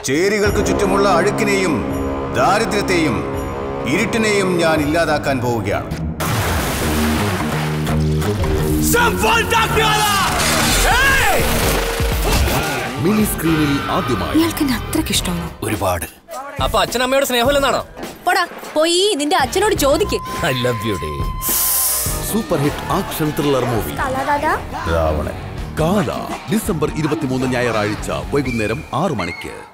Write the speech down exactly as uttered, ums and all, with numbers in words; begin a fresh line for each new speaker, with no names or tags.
ചേരികൾക്ക് ചുറ്റുമുള്ള അഴുക്കിനെയും ദാരിദ്ര്യത്തെയും ഇരുട്ടിനെയും ഞാൻ ഇല്ലാതാക്കാൻ പോവുകയാണ്.
മിനി സ്ക്രീനിൽ ആദ്യമായി
അത്രക്കിഷ്ടമാണോ?
ഒരുപാട്.
അപ്പൊ അച്ഛനമ്മയോട് സ്നേഹമില്ലെന്നാണോ?
പോടാ പോയി നിന്റെ അച്ഛനോട് ചോദിക്ക്.
ഐ ലവ് യു ഡേ.
Super hit action thriller movie
Ravanan.
Kaala December ഇരുപത്തിമൂന്ന് ഞായറാഴ്ച വൈകുന്നേരം ആറു മണിക്ക്.